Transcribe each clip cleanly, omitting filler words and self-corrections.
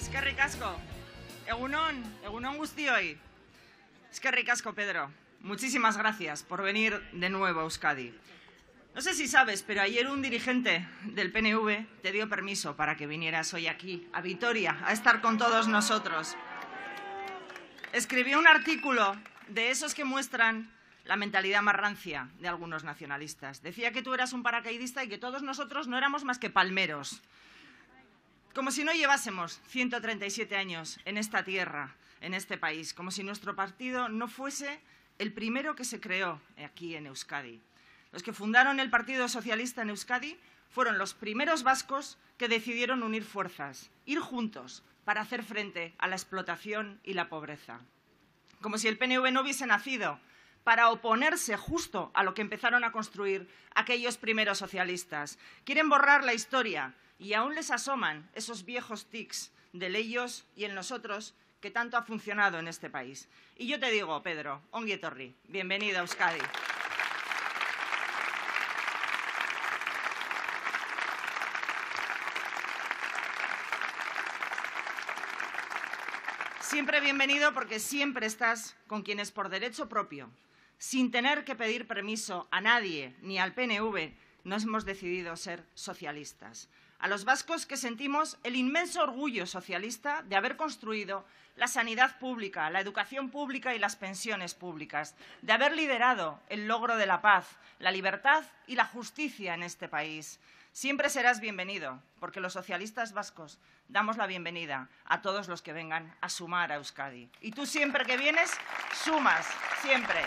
Eskerrik asko. Egunon guztioi. Eskerrik asko, Pedro. Muchísimas gracias por venir de nuevo a Euskadi. No sé si sabes, pero ayer un dirigente del PNV te dio permiso para que vinieras hoy aquí, a Vitoria, a estar con todos nosotros. Escribió un artículo de esos que muestran la mentalidad más rancia de algunos nacionalistas. Decía que tú eras un paracaidista y que todos nosotros no éramos más que palmeros. Como si no llevásemos 137 años en esta tierra, en este país, como si nuestro partido no fuese el primero que se creó aquí en Euskadi. Los que fundaron el Partido Socialista en Euskadi fueron los primeros vascos que decidieron unir fuerzas, ir juntos para hacer frente a la explotación y la pobreza. Como si el PNV no hubiese nacido para oponerse justo a lo que empezaron a construir aquellos primeros socialistas. Quieren borrar la historia y aún les asoman esos viejos tics del ellos y el nosotros que tanto ha funcionado en este país. Y yo te digo, Pedro, ongi etorri, bienvenido a Euskadi. Siempre bienvenido porque siempre estás con quienes por derecho propio, sin tener que pedir permiso a nadie ni al PNV, nos hemos decidido ser socialistas. A los vascos que sentimos el inmenso orgullo socialista de haber construido la sanidad pública, la educación pública y las pensiones públicas, de haber liderado el logro de la paz, la libertad y la justicia en este país. Siempre serás bienvenido, porque los socialistas vascos damos la bienvenida a todos los que vengan a sumar a Euskadi. Y tú siempre que vienes, sumas, siempre.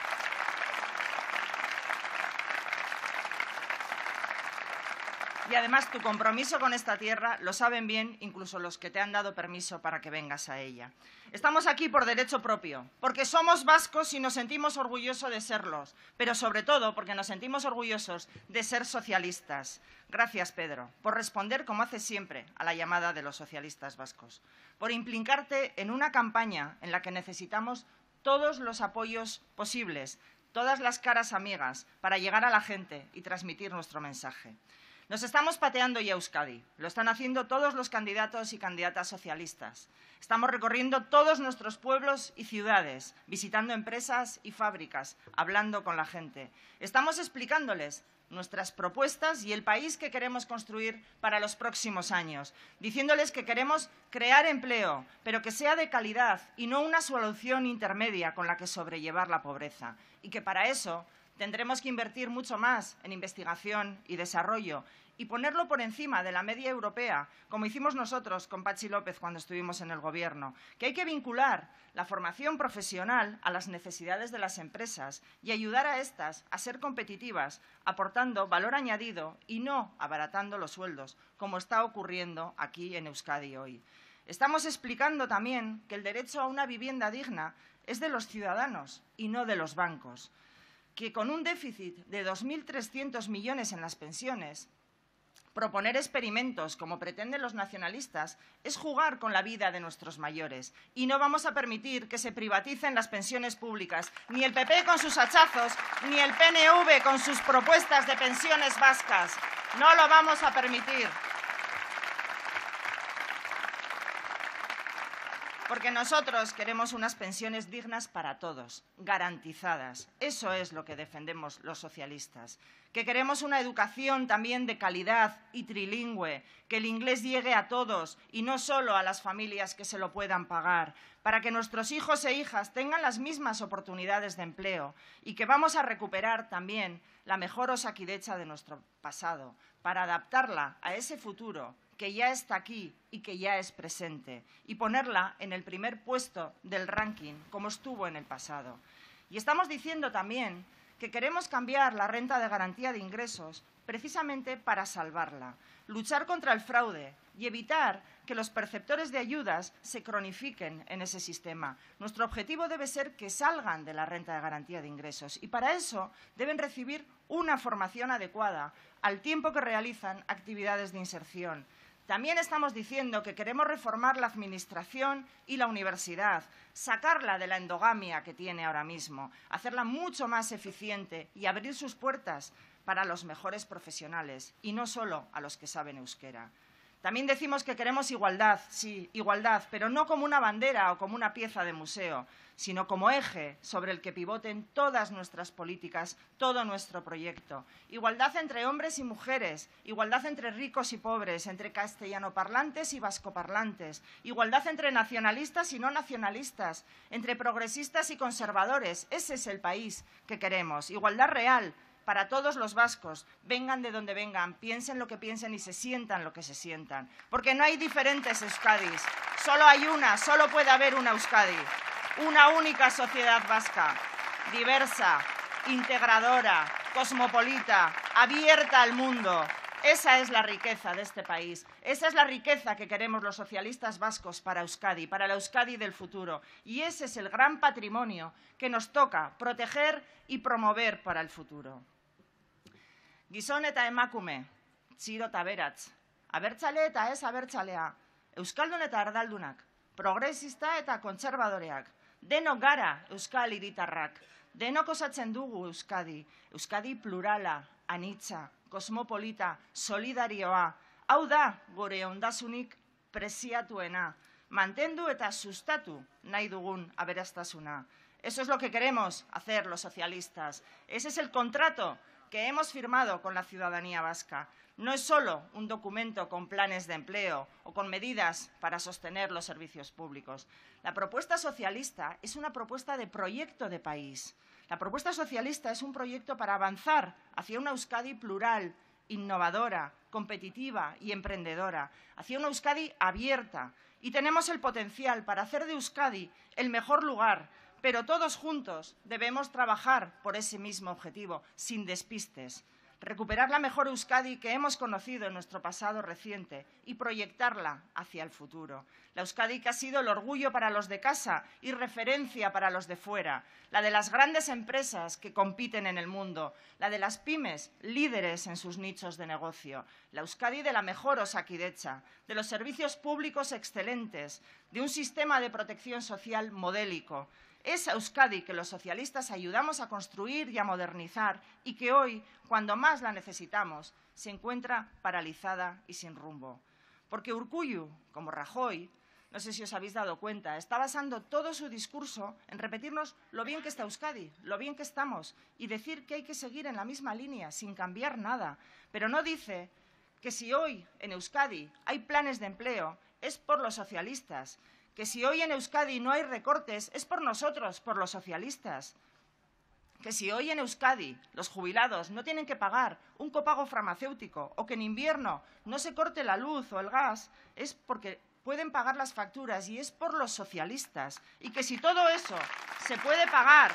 Y además tu compromiso con esta tierra lo saben bien incluso los que te han dado permiso para que vengas a ella. Estamos aquí por derecho propio, porque somos vascos y nos sentimos orgullosos de serlos, pero sobre todo porque nos sentimos orgullosos de ser socialistas. Gracias, Pedro, por responder, como haces siempre, a la llamada de los socialistas vascos, por implicarte en una campaña en la que necesitamos todos los apoyos posibles, todas las caras amigas, para llegar a la gente y transmitir nuestro mensaje. Nos estamos pateando ya Euskadi, lo están haciendo todos los candidatos y candidatas socialistas. Estamos recorriendo todos nuestros pueblos y ciudades, visitando empresas y fábricas, hablando con la gente. Estamos explicándoles nuestras propuestas y el país que queremos construir para los próximos años, diciéndoles que queremos crear empleo, pero que sea de calidad y no una solución intermedia con la que sobrellevar la pobreza, y que para eso tendremos que invertir mucho más en investigación y desarrollo y ponerlo por encima de la media europea, como hicimos nosotros con Patxi López cuando estuvimos en el Gobierno, que hay que vincular la formación profesional a las necesidades de las empresas y ayudar a estas a ser competitivas, aportando valor añadido y no abaratando los sueldos, como está ocurriendo aquí en Euskadi hoy. Estamos explicando también que el derecho a una vivienda digna es de los ciudadanos y no de los bancos, que con un déficit de 2.300 millones en las pensiones, proponer experimentos, como pretenden los nacionalistas, es jugar con la vida de nuestros mayores. Y no vamos a permitir que se privaticen las pensiones públicas, ni el PP con sus hachazos, ni el PNV con sus propuestas de pensiones vascas. No lo vamos a permitir. Porque nosotros queremos unas pensiones dignas para todos, garantizadas. Eso es lo que defendemos los socialistas. Que queremos una educación también de calidad y trilingüe, que el inglés llegue a todos y no solo a las familias que se lo puedan pagar, para que nuestros hijos e hijas tengan las mismas oportunidades de empleo y que vamos a recuperar también la mejor Osakidetza de nuestro pasado, para adaptarla a ese futuro que ya está aquí y que ya es presente, y ponerla en el primer puesto del ranking, como estuvo en el pasado. Y estamos diciendo también que queremos cambiar la renta de garantía de ingresos precisamente para salvarla, luchar contra el fraude y evitar que los perceptores de ayudas se cronifiquen en ese sistema. Nuestro objetivo debe ser que salgan de la renta de garantía de ingresos y para eso deben recibir una formación adecuada al tiempo que realizan actividades de inserción. También estamos diciendo que queremos reformar la administración y la universidad, sacarla de la endogamia que tiene ahora mismo, hacerla mucho más eficiente y abrir sus puertas para los mejores profesionales y no solo a los que saben euskera. También decimos que queremos igualdad, sí, igualdad, pero no como una bandera o como una pieza de museo, sino como eje sobre el que pivoten todas nuestras políticas, todo nuestro proyecto. Igualdad entre hombres y mujeres, igualdad entre ricos y pobres, entre castellanoparlantes y vascoparlantes, igualdad entre nacionalistas y no nacionalistas, entre progresistas y conservadores. Ese es el país que queremos. Igualdad real para todos los vascos, vengan de donde vengan, piensen lo que piensen y se sientan lo que se sientan. Porque no hay diferentes Euskadis, solo hay una, solo puede haber una Euskadi. Una única sociedad vasca, diversa, integradora, cosmopolita, abierta al mundo. Esa es la riqueza de este país. Esa es la riqueza que queremos los socialistas vascos para Euskadi, para la Euskadi del futuro. Y ese es el gran patrimonio que nos toca proteger y promover para el futuro. Gizon eta emakume, txiro eta aberats, abertzale eta ez abertzalea, euskaldun eta ardaldunak, progresista eta kontserbadoreak, denok gara euskal hiritarrak, denok osatzen dugu Euskadi, Euskadi plurala, anitza, kosmopolita, solidarioa, hau da gure ondasunik preziatuena, mantendu eta sustatu nahi dugun aberastasuna. Eso es lo que queremos hacer los socialistas. Ese es el contrato que hemos firmado con la ciudadanía vasca. No es solo un documento con planes de empleo o con medidas para sostener los servicios públicos. La propuesta socialista es una propuesta de proyecto de país. La propuesta socialista es un proyecto para avanzar hacia una Euskadi plural, innovadora, competitiva y emprendedora, hacia una Euskadi abierta. Y tenemos el potencial para hacer de Euskadi el mejor lugar, pero todos juntos debemos trabajar por ese mismo objetivo, sin despistes. Recuperar la mejor Euskadi que hemos conocido en nuestro pasado reciente y proyectarla hacia el futuro. La Euskadi que ha sido el orgullo para los de casa y referencia para los de fuera. La de las grandes empresas que compiten en el mundo. La de las pymes, líderes en sus nichos de negocio. La Euskadi de la mejor Osakidetza, de los servicios públicos excelentes, de un sistema de protección social modélico. Esa Euskadi que los socialistas ayudamos a construir y a modernizar y que hoy, cuando más la necesitamos, se encuentra paralizada y sin rumbo. Porque Urkullu, como Rajoy, no sé si os habéis dado cuenta, está basando todo su discurso en repetirnos lo bien que está Euskadi, lo bien que estamos y decir que hay que seguir en la misma línea, sin cambiar nada. Pero no dice que si hoy en Euskadi hay planes de empleo es por los socialistas, que si hoy en Euskadi no hay recortes es por nosotros, por los socialistas, que si hoy en Euskadi los jubilados no tienen que pagar un copago farmacéutico o que en invierno no se corte la luz o el gas es porque pueden pagar las facturas y es por los socialistas, y que si todo eso se puede pagar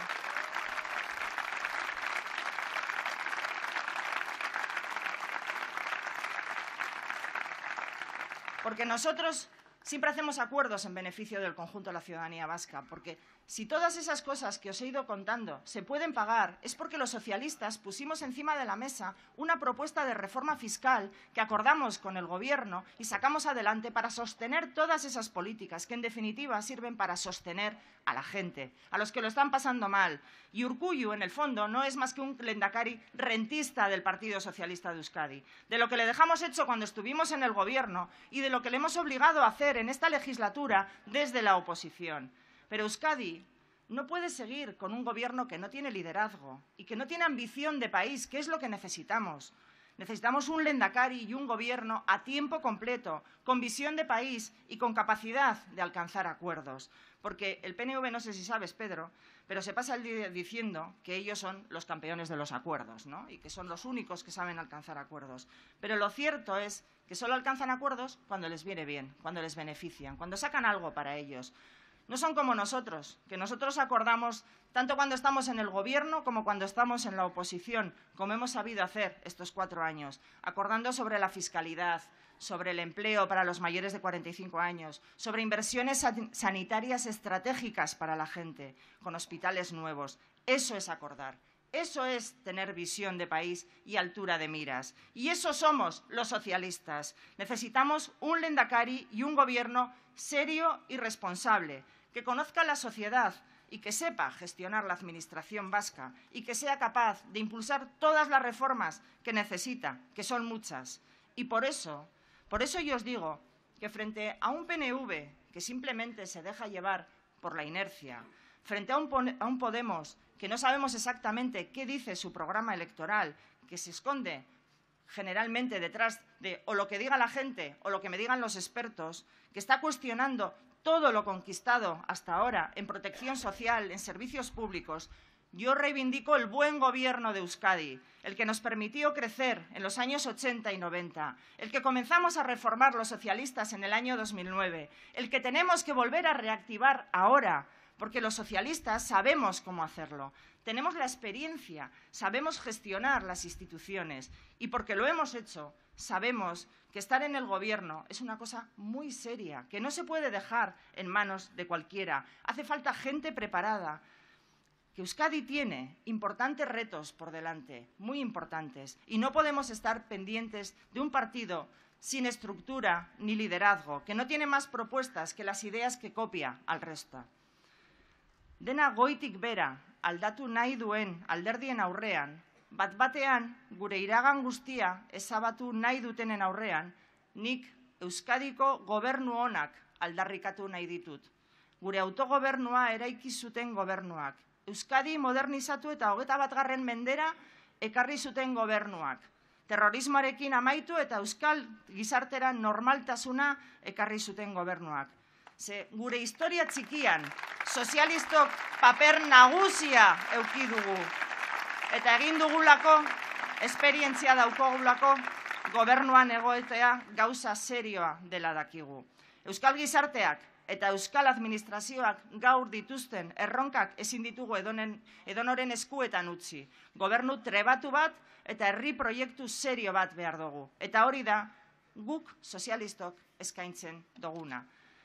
porque nosotros siempre hacemos acuerdos en beneficio del conjunto de la ciudadanía vasca, porque si todas esas cosas que os he ido contando se pueden pagar, es porque los socialistas pusimos encima de la mesa una propuesta de reforma fiscal que acordamos con el Gobierno y sacamos adelante para sostener todas esas políticas que, en definitiva, sirven para sostener a la gente, a los que lo están pasando mal. Y Urkullu, en el fondo, no es más que un lehendakari rentista del Partido Socialista de Euskadi, de lo que le dejamos hecho cuando estuvimos en el Gobierno y de lo que le hemos obligado a hacer en esta legislatura desde la oposición. Pero Euskadi no puede seguir con un gobierno que no tiene liderazgo y que no tiene ambición de país, que es lo que necesitamos. Necesitamos un lehendakari y un gobierno a tiempo completo, con visión de país y con capacidad de alcanzar acuerdos. Porque el PNV, no sé si sabes, Pedro, pero se pasa el día diciendo que ellos son los campeones de los acuerdos, ¿no? Y que son los únicos que saben alcanzar acuerdos. Pero lo cierto es que solo alcanzan acuerdos cuando les viene bien, cuando les benefician, cuando sacan algo para ellos. No son como nosotros, que nosotros acordamos tanto cuando estamos en el Gobierno como cuando estamos en la oposición, como hemos sabido hacer estos 4 años, acordando sobre la fiscalidad, sobre el empleo para los mayores de 45 años, sobre inversiones sanitarias estratégicas para la gente, con hospitales nuevos. Eso es acordar. Eso es tener visión de país y altura de miras. Y eso somos los socialistas. Necesitamos un lehendakari y un gobierno serio y responsable, que conozca la sociedad y que sepa gestionar la administración vasca y que sea capaz de impulsar todas las reformas que necesita, que son muchas. Y por eso Por eso yo os digo que frente a un PNV que simplemente se deja llevar por la inercia, frente a un Podemos que no sabemos exactamente qué dice su programa electoral, que se esconde generalmente detrás de o lo que diga la gente o lo que me digan los expertos, que está cuestionando todo lo conquistado hasta ahora en protección social, en servicios públicos, yo reivindico el buen gobierno de Euskadi, el que nos permitió crecer en los años 80 y 90, el que comenzamos a reformar los socialistas en el año 2009, el que tenemos que volver a reactivar ahora, porque los socialistas sabemos cómo hacerlo. Tenemos la experiencia, sabemos gestionar las instituciones y porque lo hemos hecho, sabemos que estar en el gobierno es una cosa muy seria, que no se puede dejar en manos de cualquiera. Hace falta gente preparada. Que Euskadi tiene importantes retos por delante, muy importantes, y no podemos estar pendientes de un partido sin estructura ni liderazgo, que no tiene más propuestas que las ideas que copia al resto. Dena goitik bera aldatu nahi duen alderdien aurrean, bat-batean gure iragan guztia ezabatu nahi dutenen aurrean, nik Euskadiko gobernu onak aldarrikatu nahi ditut. Gure autogobernua eraiki zuten gobernuak, Euskadi modernizatu eta 21. mendera ekarri zuten gobernuak. Terrorismoarekin amaitu eta euskal gizartera normaltasuna ekarri zuten gobernuak. Ze gure historia txikian, sozialistok paper nagusia eduki dugu. Eta egin dugulako, esperientzia daukagulako, gobernuan egotea gauza serioa dela dakigu. Euskal gizarteak eta euskal administrazioak gaur dituzten erronkak ezin ditugu edonoren eskuetan utzi. Gobernu trebatu bat eta herri proiektu serio bat behar dugu. Eta hori da guk sozialistok eskaintzen duguna.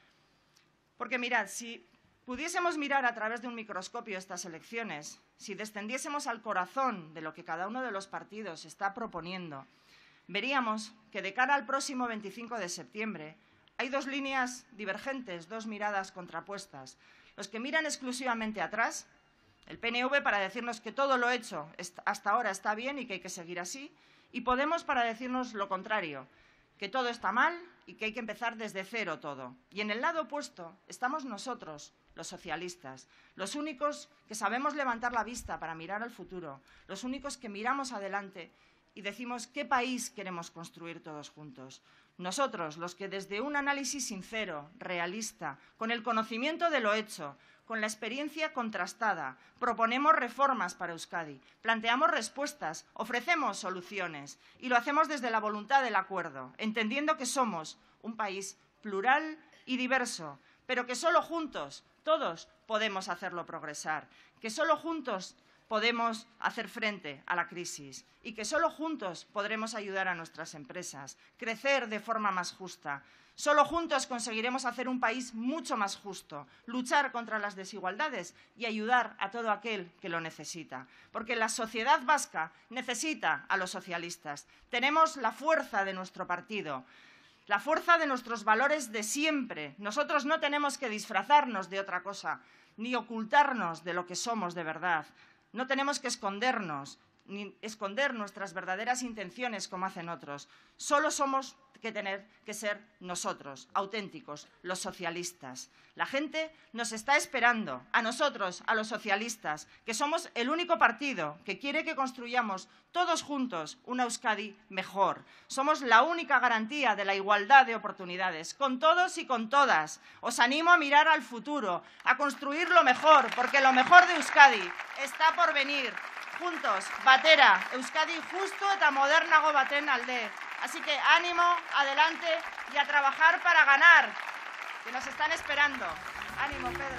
Porque mirad, si pudiésemos mirar a través de un microscopio estas elecciones, si descendiésemos al corazón de lo que cada uno de los partidos está proponiendo, veríamos que de cara al próximo 25 de septiembre hay dos líneas divergentes, dos miradas contrapuestas. Los que miran exclusivamente atrás, el PNV para decirnos que todo lo hecho hasta ahora está bien y que hay que seguir así, y Podemos para decirnos lo contrario, que todo está mal y que hay que empezar desde cero todo. Y en el lado opuesto estamos nosotros, los socialistas, los únicos que sabemos levantar la vista para mirar al futuro, los únicos que miramos adelante y decimos qué país queremos construir todos juntos. Nosotros, los que desde un análisis sincero, realista, con el conocimiento de lo hecho, con la experiencia contrastada, proponemos reformas para Euskadi, planteamos respuestas, ofrecemos soluciones y lo hacemos desde la voluntad del acuerdo, entendiendo que somos un país plural y diverso, pero que solo juntos, todos, podemos hacerlo progresar, que solo juntos podemos hacer frente a la crisis y que solo juntos podremos ayudar a nuestras empresas, crecer de forma más justa. Solo juntos conseguiremos hacer un país mucho más justo, luchar contra las desigualdades y ayudar a todo aquel que lo necesita. Porque la sociedad vasca necesita a los socialistas. Tenemos la fuerza de nuestro partido, la fuerza de nuestros valores de siempre. Nosotros no tenemos que disfrazarnos de otra cosa, ni ocultarnos de lo que somos de verdad. No tenemos que escondernos, ni esconder nuestras verdaderas intenciones como hacen otros. Solo somos que tener que ser nosotros, auténticos, los socialistas. La gente nos está esperando, a nosotros, a los socialistas, que somos el único partido que quiere que construyamos todos juntos una Euskadi mejor. Somos la única garantía de la igualdad de oportunidades, con todos y con todas. Os animo a mirar al futuro, a construir lo mejor, porque lo mejor de Euskadi está por venir. Juntos, batera, Euskadi justo eta modernago baten alde. Así que ánimo, adelante y a trabajar para ganar, que nos están esperando. Ánimo, Pedro.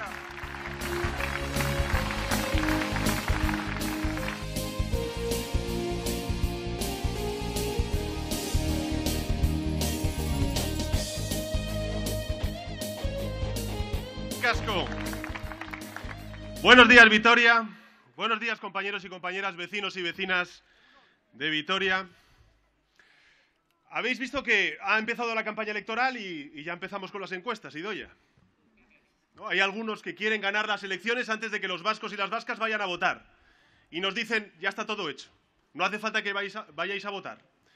Casco. Buenos días, Vitoria. Buenos días, compañeros y compañeras, vecinos y vecinas de Vitoria. Habéis visto que ha empezado la campaña electoral y ya empezamos con las encuestas, Idoia, ¿no? Hay algunos que quieren ganar las elecciones antes de que los vascos y las vascas vayan a votar. Y nos dicen, ya está todo hecho, no hace falta que vayáis a votar.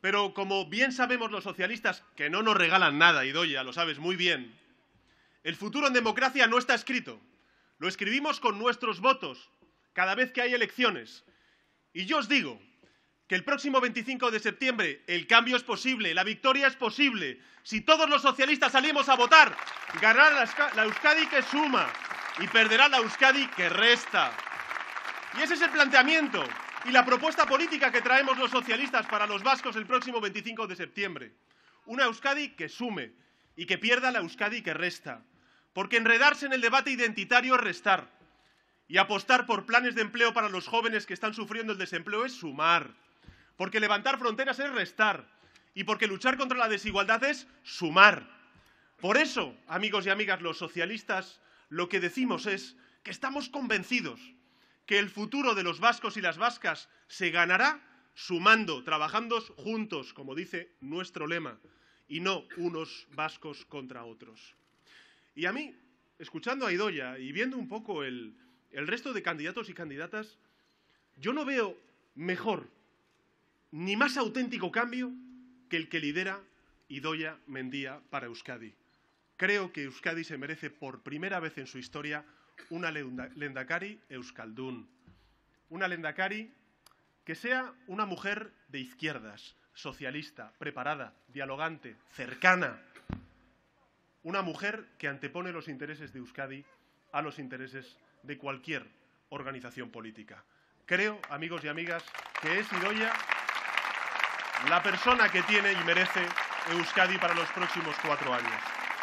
Pero como bien sabemos los socialistas, que no nos regalan nada, Idoia, lo sabes muy bien, el futuro en democracia no está escrito. Lo escribimos con nuestros votos cada vez que hay elecciones. Y yo os digo que el próximo 25 de septiembre el cambio es posible, la victoria es posible. Si todos los socialistas salimos a votar, ganará la Euskadi que suma y perderá la Euskadi que resta. Y ese es el planteamiento y la propuesta política que traemos los socialistas para los vascos el próximo 25 de septiembre. Una Euskadi que sume y que pierda la Euskadi que resta. Porque enredarse en el debate identitario es restar. Y apostar por planes de empleo para los jóvenes que están sufriendo el desempleo es sumar. Porque levantar fronteras es restar. Y porque luchar contra la desigualdad es sumar. Por eso, amigos y amigas, los socialistas lo que decimos es que estamos convencidos que el futuro de los vascos y las vascas se ganará sumando, trabajando juntos, como dice nuestro lema, y no unos vascos contra otros. Y a mí, escuchando a Idoia y viendo un poco el resto de candidatos y candidatas, yo no veo mejor ni más auténtico cambio que el que lidera Idoia Mendia para Euskadi. Creo que Euskadi se merece por primera vez en su historia una lehendakari euskaldun. Una lehendakari que sea una mujer de izquierdas, socialista, preparada, dialogante, cercana. Una mujer que antepone los intereses de Euskadi a los intereses de cualquier organización política. Creo, amigos y amigas, que es Idoia la persona que tiene y merece Euskadi para los próximos 4 años.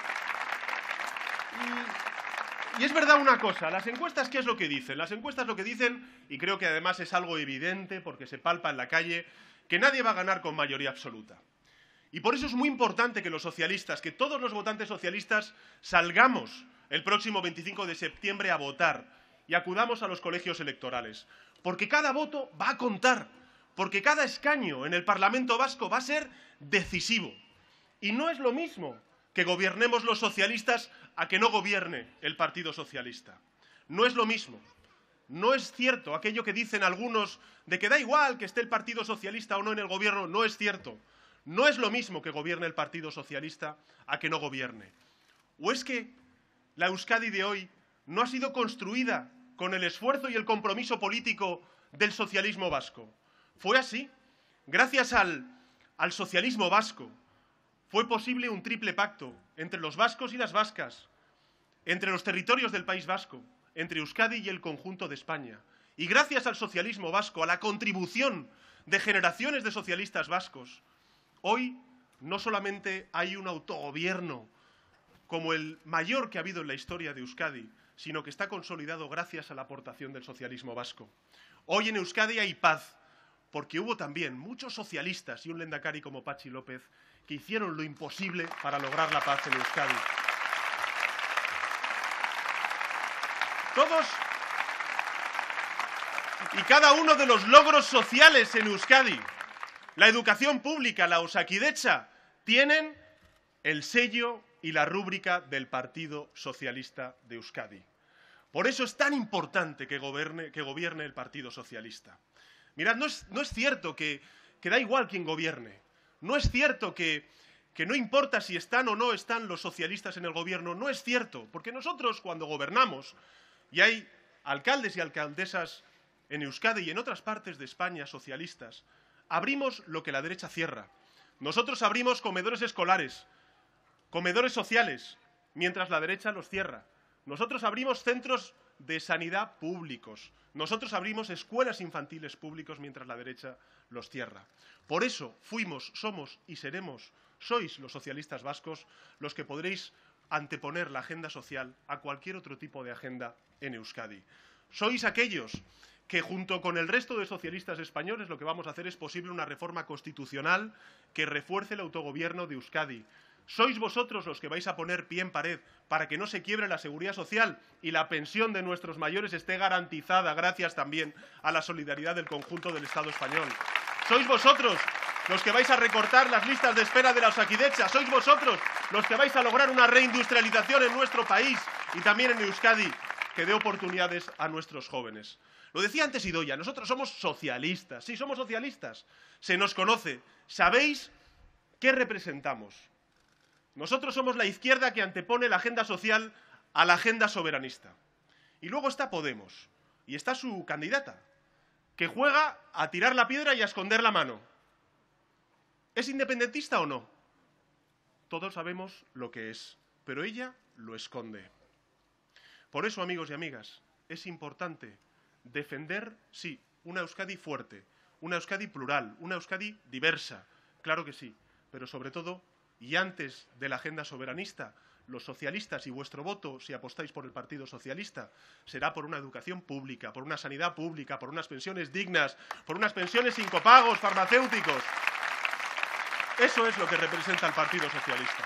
Y es verdad una cosa, las encuestas, ¿qué es lo que dicen? Las encuestas lo que dicen, y creo que además es algo evidente porque se palpa en la calle, que nadie va a ganar con mayoría absoluta. Y por eso es muy importante que los socialistas, que todos los votantes socialistas salgamos el próximo 25 de septiembre a votar y acudamos a los colegios electorales. Porque cada voto va a contar, porque cada escaño en el Parlamento vasco va a ser decisivo. Y no es lo mismo que gobernemos los socialistas a que no gobierne el Partido Socialista. No es lo mismo. No es cierto aquello que dicen algunos de que da igual que esté el Partido Socialista o no en el gobierno. No es cierto. No es lo mismo que gobierne el Partido Socialista a que no gobierne. ¿O es que la Euskadi de hoy no ha sido construida con el esfuerzo y el compromiso político del socialismo vasco? Fue así. Gracias al socialismo vasco fue posible un triple pacto entre los vascos y las vascas, entre los territorios del País Vasco, entre Euskadi y el conjunto de España. Y gracias al socialismo vasco, a la contribución de generaciones de socialistas vascos, hoy no solamente hay un autogobierno como el mayor que ha habido en la historia de Euskadi, sino que está consolidado gracias a la aportación del socialismo vasco. Hoy en Euskadi hay paz, porque hubo también muchos socialistas y un lehendakari como Patxi López que hicieron lo imposible para lograr la paz en Euskadi. Todos y cada uno de los logros sociales en Euskadi, la educación pública, la Osakidetza, tienen el sello y la rúbrica del Partido Socialista de Euskadi. Por eso es tan importante que gobierne el Partido Socialista. Mirad, no es cierto que da igual quién gobierne. No es cierto que no importa si están o no están los socialistas en el gobierno. No es cierto, porque nosotros cuando gobernamos, y hay alcaldes y alcaldesas en Euskadi y en otras partes de España socialistas, abrimos lo que la derecha cierra. Nosotros abrimos comedores escolares, comedores sociales, mientras la derecha los cierra. Nosotros abrimos centros de sanidad públicos. Nosotros abrimos escuelas infantiles públicos mientras la derecha los cierra. Por eso fuimos, somos y seremos, sois los socialistas vascos los que podréis anteponer la agenda social a cualquier otro tipo de agenda en Euskadi. Sois aquellos que junto con el resto de socialistas españoles lo que vamos a hacer es posible una reforma constitucional que refuerce el autogobierno de Euskadi. Sois vosotros los que vais a poner pie en pared para que no se quiebre la seguridad social y la pensión de nuestros mayores esté garantizada gracias también a la solidaridad del conjunto del Estado español. Sois vosotros los que vais a recortar las listas de espera de la Osakidetza. Sois vosotros los que vais a lograr una reindustrialización en nuestro país y también en Euskadi. que dé oportunidades a nuestros jóvenes. Lo decía antes Idoia, nosotros somos socialistas. Sí, somos socialistas. Se nos conoce. ¿Sabéis qué representamos? Nosotros somos la izquierda que antepone la agenda social a la agenda soberanista. Y luego está Podemos. Y está su candidata, que juega a tirar la piedra y a esconder la mano. ¿Es independentista o no? Todos sabemos lo que es, pero ella lo esconde. Por eso, amigos y amigas, es importante defender, sí, una Euskadi fuerte, una Euskadi plural, una Euskadi diversa, claro que sí, pero sobre todo, y antes de la agenda soberanista, los socialistas y vuestro voto, si apostáis por el Partido Socialista, será por una educación pública, por una sanidad pública, por unas pensiones dignas, por unas pensiones sin copagos farmacéuticos. Eso es lo que representa el Partido Socialista.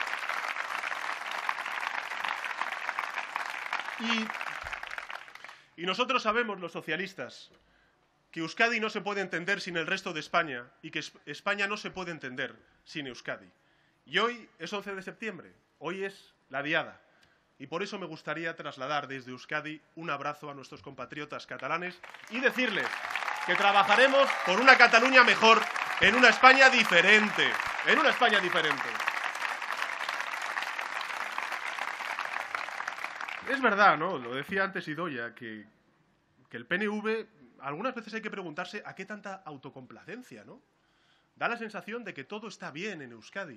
Y nosotros sabemos, los socialistas, que Euskadi no se puede entender sin el resto de España y que España no se puede entender sin Euskadi. Y hoy es 11 de septiembre, hoy es la diada. Y por eso me gustaría trasladar desde Euskadi un abrazo a nuestros compatriotas catalanes y decirles que trabajaremos por una Cataluña mejor, en una España diferente. En una España diferente. Es verdad, ¿no? Lo decía antes Idoia, que el PNV, algunas veces hay que preguntarse a qué tanta autocomplacencia, ¿no? Da la sensación de que todo está bien en Euskadi.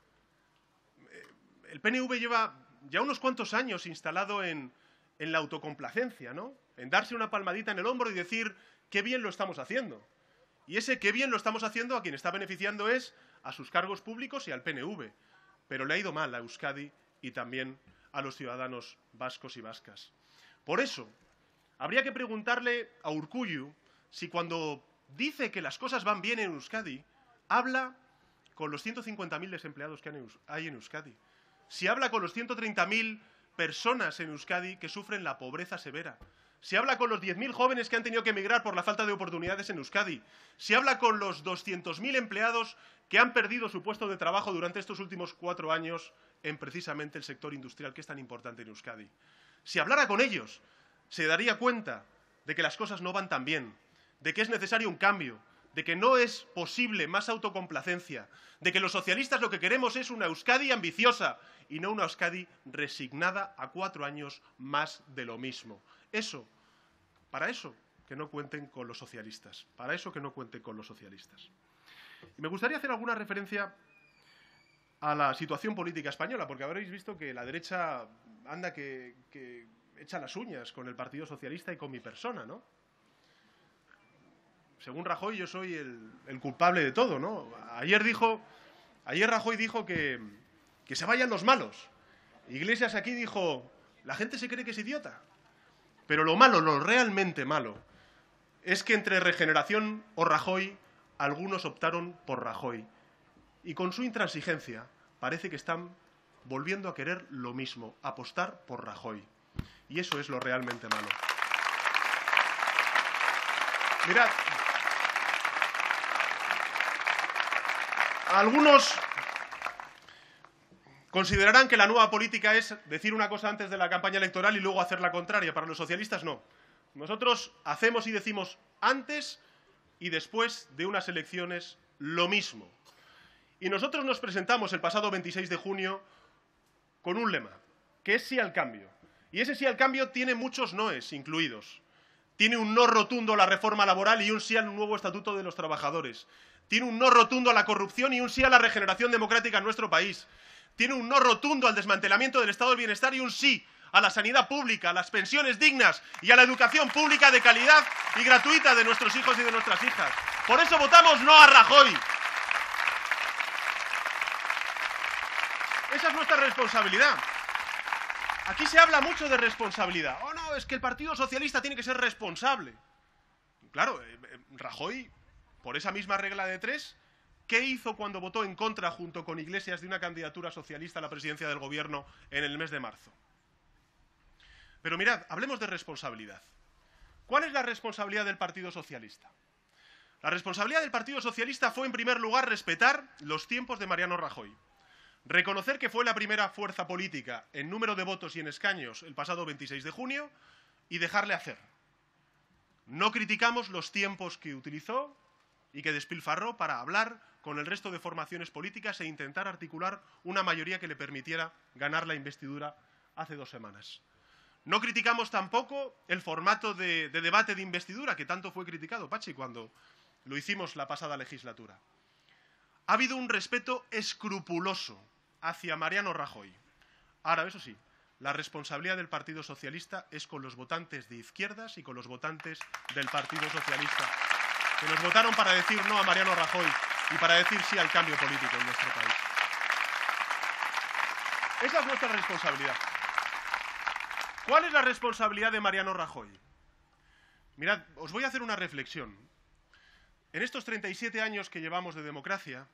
El PNV lleva ya unos cuantos años instalado en la autocomplacencia, ¿no? En darse una palmadita en el hombro y decir qué bien lo estamos haciendo. Y ese qué bien lo estamos haciendo a quien está beneficiando es a sus cargos públicos y al PNV. Pero le ha ido mal a Euskadi y también a los ciudadanos vascos y vascas. Por eso, habría que preguntarle a Urkullu si cuando dice que las cosas van bien en Euskadi, habla con los 150.000 desempleados que hay en Euskadi. Si habla con los 130.000 personas en Euskadi que sufren la pobreza severa. Si habla con los 10.000 jóvenes que han tenido que emigrar por la falta de oportunidades en Euskadi. Si habla con los 200.000 empleados que han perdido su puesto de trabajo durante estos últimos 4 años en precisamente el sector industrial que es tan importante en Euskadi. Si hablara con ellos, se daría cuenta de que las cosas no van tan bien, de que es necesario un cambio, de que no es posible más autocomplacencia, de que los socialistas lo que queremos es una Euskadi ambiciosa y no una Euskadi resignada a 4 años más de lo mismo. Para eso que no cuenten con los socialistas, para eso que no cuenten con los socialistas. Y me gustaría hacer alguna referencia a la situación política española, porque habréis visto que la derecha anda que echa las uñas con el Partido Socialista y con mi persona, ¿no? Según Rajoy, yo soy el culpable de todo, ¿no? Ayer Rajoy dijo que se vayan los malos. Iglesias aquí dijo, la gente se cree que es idiota. Pero lo malo, lo realmente malo, es que entre Regeneración o Rajoy, algunos optaron por Rajoy. Y con su intransigencia parece que están volviendo a querer lo mismo, apostar por Rajoy. Y eso es lo realmente malo. Mirad, algunos considerarán que la nueva política es decir una cosa antes de la campaña electoral y luego hacer la contraria. Para los socialistas, no. Nosotros hacemos y decimos antes y después de unas elecciones lo mismo. Y nosotros nos presentamos el pasado 26 de junio con un lema, que es sí al cambio. Y ese sí al cambio tiene muchos noes incluidos. Tiene un no rotundo a la reforma laboral y un sí al nuevo estatuto de los trabajadores. Tiene un no rotundo a la corrupción y un sí a la regeneración democrática en nuestro país. Tiene un no rotundo al desmantelamiento del Estado del Bienestar y un sí a la sanidad pública, a las pensiones dignas y a la educación pública de calidad y gratuita de nuestros hijos y de nuestras hijas. Por eso votamos no a Rajoy. Esa es nuestra responsabilidad. Aquí se habla mucho de responsabilidad. Oh, no, es que el Partido Socialista tiene que ser responsable. Claro, Rajoy, por esa misma regla de 3, ¿qué hizo cuando votó en contra, junto con Iglesias, de una candidatura socialista a la presidencia del Gobierno en el mes de marzo? Pero mirad, hablemos de responsabilidad. ¿Cuál es la responsabilidad del Partido Socialista? La responsabilidad del Partido Socialista fue, en primer lugar, respetar los tiempos de Mariano Rajoy. Reconocer que fue la primera fuerza política en número de votos y en escaños el pasado 26 de junio y dejarle hacer. No criticamos los tiempos que utilizó y que despilfarró para hablar con el resto de formaciones políticas e intentar articular una mayoría que le permitiera ganar la investidura hace 2 semanas. No criticamos tampoco el formato de debate de investidura, que tanto fue criticado, Pachi, cuando lo hicimos la pasada legislatura. Ha habido un respeto escrupuloso hacia Mariano Rajoy. Ahora, eso sí, la responsabilidad del Partido Socialista es con los votantes de izquierdas y con los votantes del Partido Socialista, que nos votaron para decir no a Mariano Rajoy y para decir sí al cambio político en nuestro país. Esa es nuestra responsabilidad. ¿Cuál es la responsabilidad de Mariano Rajoy? Mirad, os voy a hacer una reflexión. En estos 37 años que llevamos de democracia,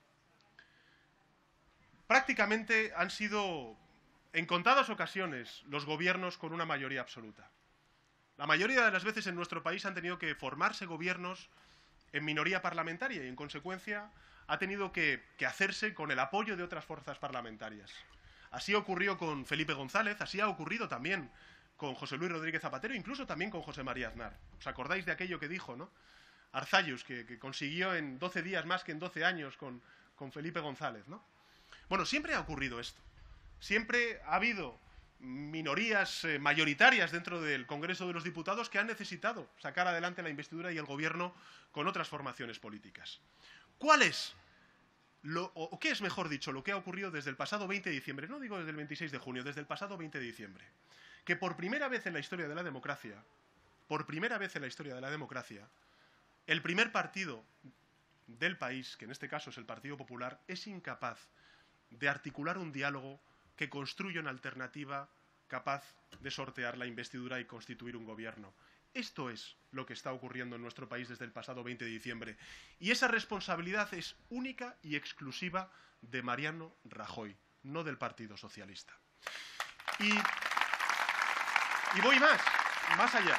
prácticamente han sido, en contadas ocasiones, los gobiernos con una mayoría absoluta. La mayoría de las veces en nuestro país han tenido que formarse gobiernos en minoría parlamentaria y, en consecuencia, ha tenido que hacerse con el apoyo de otras fuerzas parlamentarias. Así ocurrió con Felipe González, así ha ocurrido también con José Luis Rodríguez Zapatero, incluso también con José María Aznar. ¿Os acordáis de aquello que dijo, no? Arzallus, que consiguió en 12 días más que en 12 años con Felipe González, ¿no? Bueno, siempre ha ocurrido esto. Siempre ha habido minorías mayoritarias dentro del Congreso de los Diputados que han necesitado sacar adelante la investidura y el gobierno con otras formaciones políticas. ¿Cuál es, o qué es, mejor dicho, lo que ha ocurrido desde el pasado 20 de diciembre? No digo desde el 26 de junio, desde el pasado 20 de diciembre. Que por primera vez en la historia de la democracia, el primer partido del país, que en este caso es el Partido Popular, es incapaz de articular un diálogo que construya una alternativa capaz de sortear la investidura y constituir un gobierno. Esto es lo que está ocurriendo en nuestro país desde el pasado 20 de diciembre. Y esa responsabilidad es única y exclusiva de Mariano Rajoy, no del Partido Socialista. Y voy más allá.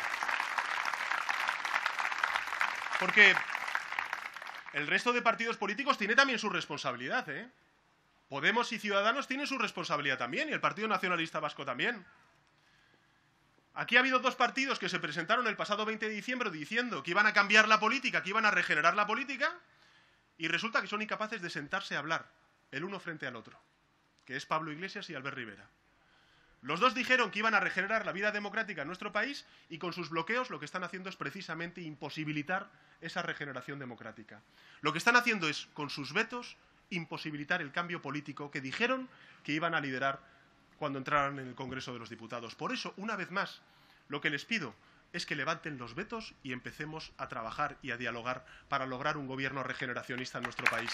Porque el resto de partidos políticos tiene también su responsabilidad, ¿eh? Podemos y Ciudadanos tienen su responsabilidad también, y el Partido Nacionalista Vasco también. Aquí ha habido 2 partidos que se presentaron el pasado 20 de diciembre diciendo que iban a cambiar la política, que iban a regenerar la política, y resulta que son incapaces de sentarse a hablar, el uno frente al otro, que es Pablo Iglesias y Albert Rivera. Los 2 dijeron que iban a regenerar la vida democrática en nuestro país y con sus bloqueos lo que están haciendo es precisamente imposibilitar esa regeneración democrática. Lo que están haciendo es, con sus vetos, imposibilitar el cambio político que dijeron que iban a liderar cuando entraran en el Congreso de los Diputados. Por eso, una vez más, lo que les pido es que levanten los vetos y empecemos a trabajar y a dialogar para lograr un gobierno regeneracionista en nuestro país.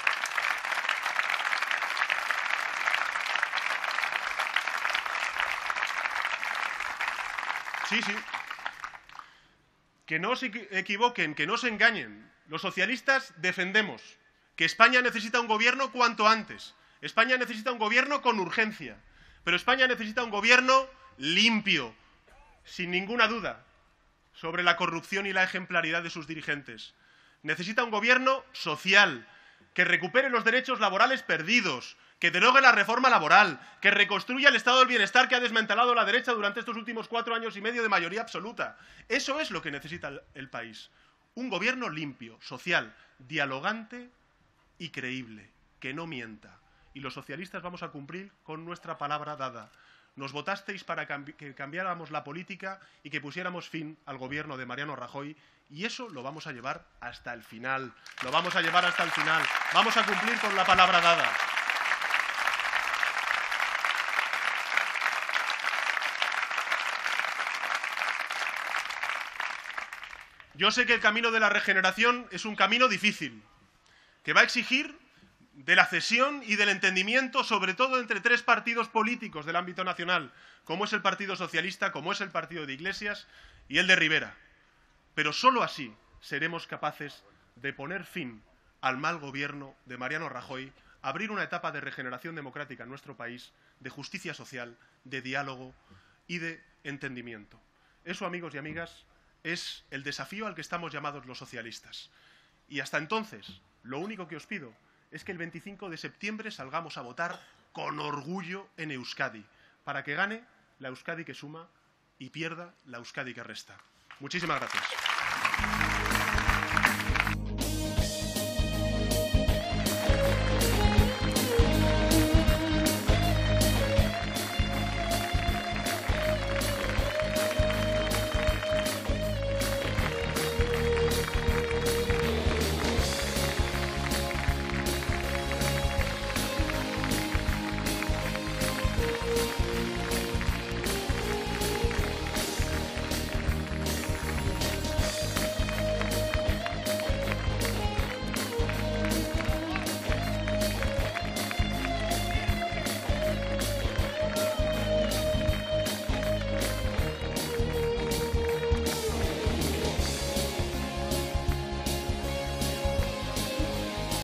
Sí. Que no se equivoquen, que no se engañen. Los socialistas defendemos que España necesita un gobierno cuanto antes. España necesita un gobierno con urgencia. Pero España necesita un gobierno limpio, sin ninguna duda, sobre la corrupción y la ejemplaridad de sus dirigentes. Necesita un gobierno social, que recupere los derechos laborales perdidos, que derogue la reforma laboral, que reconstruya el estado del bienestar que ha desmantelado la derecha durante estos últimos 4 años y medio de mayoría absoluta. Eso es lo que necesita el país. Un gobierno limpio, social, dialogante y creíble, que no mienta. Y los socialistas vamos a cumplir con nuestra palabra dada. Nos votasteis para que cambiáramos la política y que pusiéramos fin al gobierno de Mariano Rajoy, y eso lo vamos a llevar hasta el final. Lo vamos a llevar hasta el final. Vamos a cumplir con la palabra dada. Yo sé que el camino de la regeneración es un camino difícil, que va a exigir de la cesión y del entendimiento, sobre todo entre 3 partidos políticos del ámbito nacional, como es el Partido Socialista, como es el partido de Iglesias y el de Rivera. Pero solo así seremos capaces de poner fin al mal gobierno de Mariano Rajoy, abrir una etapa de regeneración democrática en nuestro país, de justicia social, de diálogo y de entendimiento. Eso, amigos y amigas, es el desafío al que estamos llamados los socialistas. Y hasta entonces, lo único que os pido es que el 25 de septiembre salgamos a votar con orgullo en Euskadi, para que gane la Euskadi que suma y pierda la Euskadi que resta. Muchísimas gracias.